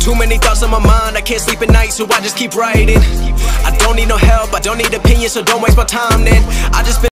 Too many thoughts on my mind, I can't sleep at night, so I just keep writing. I don't need no help, I don't need opinions, so don't waste my time then. I just